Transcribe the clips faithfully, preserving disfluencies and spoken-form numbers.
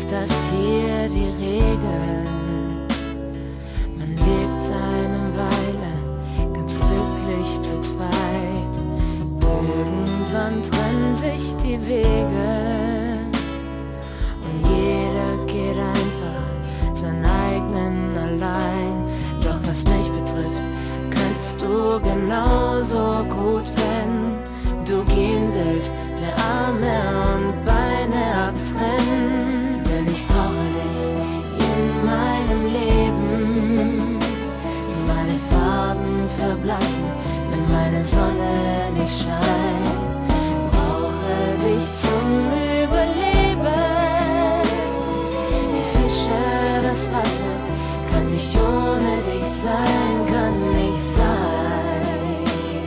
ist das hier die Regel. Man lebt eine Weile ganz glücklich zu zweit. Irgendwann trennen sich die Wege und jeder geht einfach seinen eigenen allein. Doch was mich betrifft, könntest du genauso gut, wenn du gehen willst, mir Arme und Beine abtrennen. Denn ich brauche dich in meinem Leben. Meine Farben verblassen, wenn meine Sonne nicht scheint. Brauche dich zum Überleben. Wie Fische das Wasser, kann nicht ohne dich sein, kann nicht sein,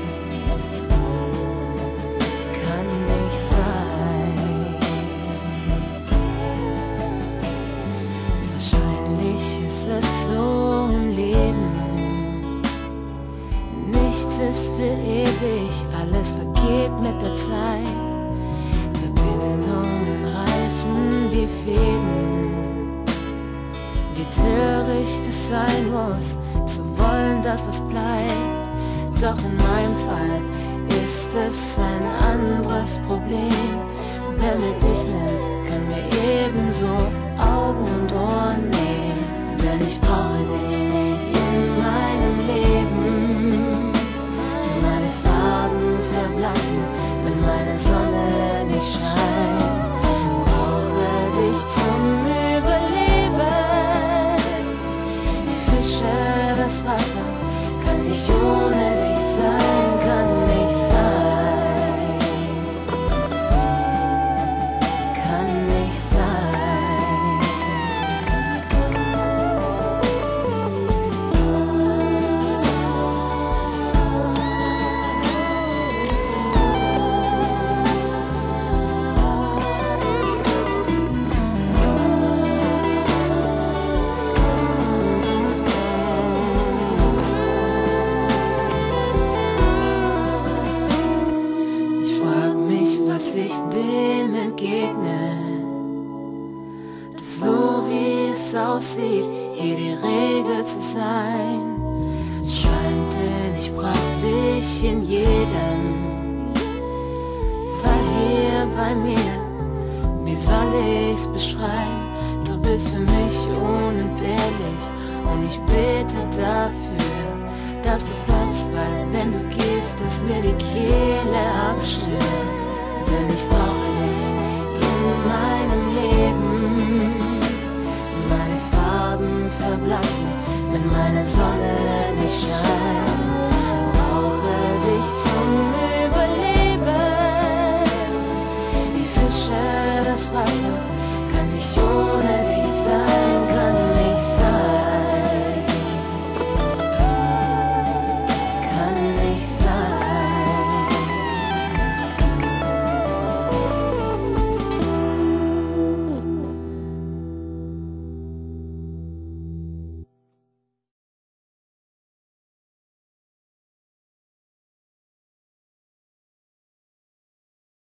kann nicht sein. Wahrscheinlich ist es so im Leben, nichts ist für ewig, alles vergeht mit der Zeit. Verbindungen reißen wie Fäden. Wie töricht es sein muss, zu wollen, dass was bleibt. Doch in meinem Fall ist es ein anderes Problem. Wer mir dich nimmt, kann mir ebenso Augen und Ohren nehmen. Denn ich brauche dich in meinem Leben. Meine Farben verblassen, wenn meine Sonne nicht scheint. Brauche dich zum Überleben. Das Wasser kann nicht ohne dich sein, kann nicht sein, kann nicht sein. Was ich dem entgegne, dass so wie es aussieht, hier die Regel zu sein. Es scheint, denn ich brauch dich in jedem Fall hier bei mir. Wie soll ich's beschreiben? Du bist für mich unentbehrlich und ich bete dafür, dass du bleibst, weil wenn du gehst, es mir die Kehle abschnürt. Denn ich